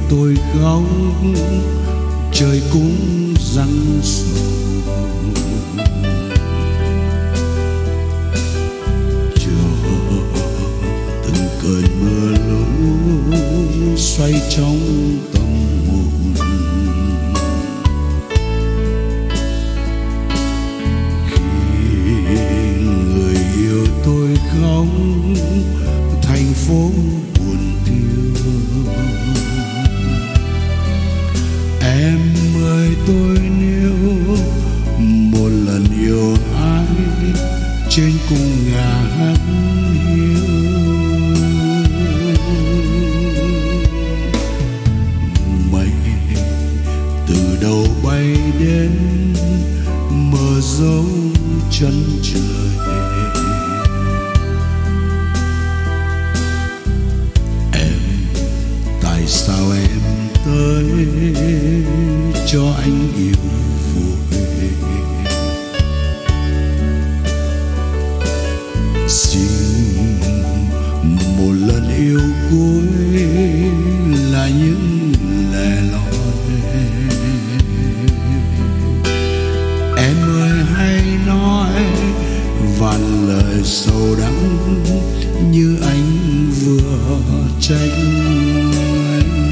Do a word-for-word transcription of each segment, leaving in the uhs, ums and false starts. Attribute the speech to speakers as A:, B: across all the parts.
A: tôi khóc, trời cũng giăng sầu. Cho từng cơn mưa lũ xoay trong tâm hồn. Khi người yêu tôi khóc, thành phố buồn thiêu. Em ơi tôi nếu một lần yêu ai trên cung ngàn hiu, mây từ đầu bay đến mờ dấu chân trời. Em tại sao em tới cho anh yêu vội? Xin một lần yêu cuối là những lẻ loi. Em ơi hãy nói vạn lời sầu đắng như anh vừa trách anh.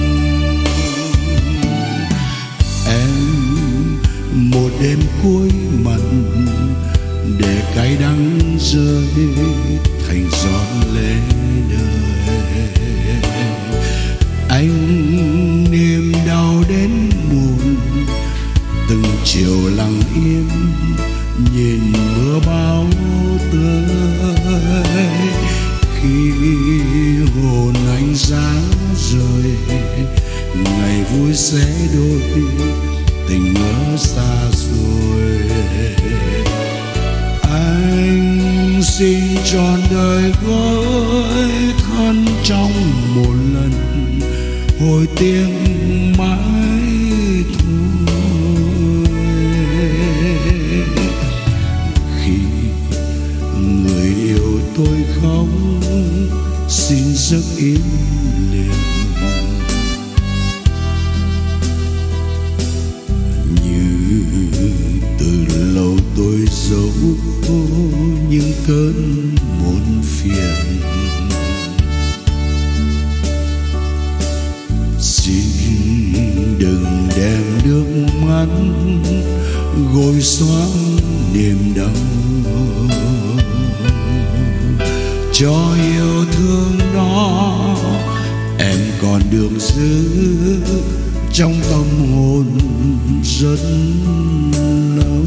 A: Một đêm cuối mặn để cay đắng rơi thành gió lê đời. Anh niềm đau đến buồn, từng chiều lặng im nhìn mưa bão tới. Khi hồn anh sáng rời, ngày vui sẽ đôi tình nhớ xa xôi. Anh xin trọn đời gói thân trong một lần hồi tiếng mãi thôi. Khi người yêu tôi khóc, xin giấc im lìm. Tôi giấu những cơn muộn phiền. Xin đừng đem nước mắt gội xóa niềm đau. Cho yêu thương đó em còn được giữ trong tâm hồn rất lâu.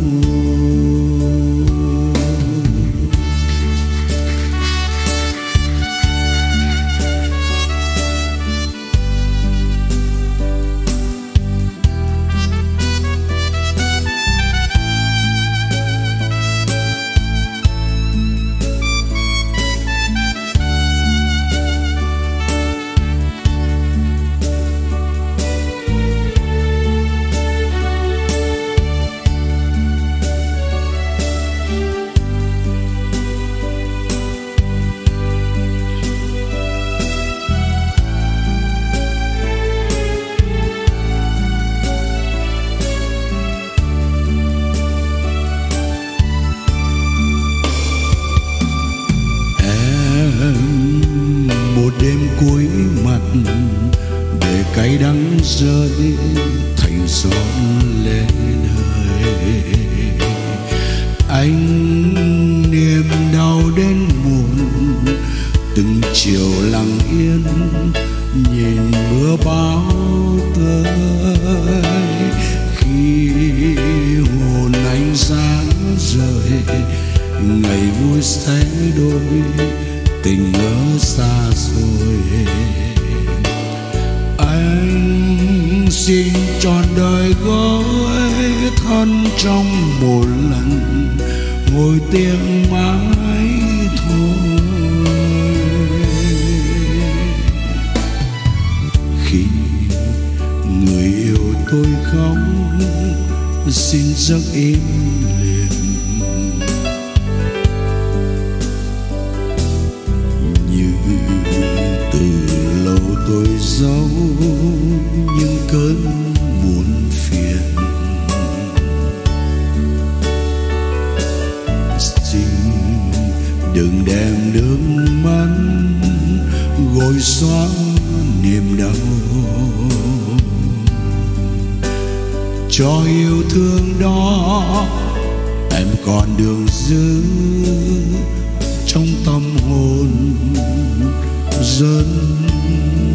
A: Một đêm cuối mặt để cay đắng rơi thành gió lê đời. Anh niềm đau đến buồn, từng chiều lặng yên nhìn mưa bão tới. Khi hồn anh sáng rời, ngày vui sẽ đôi tình nhớ xa xôi. Anh xin trọn đời gói thân trong một lần hồi tiếng mãi thôi. Khi người yêu tôi khóc, xin giấc im lìm. Như từ lâu tôi giấu cho yêu thương đó em còn đường giữ trong tâm hồn dân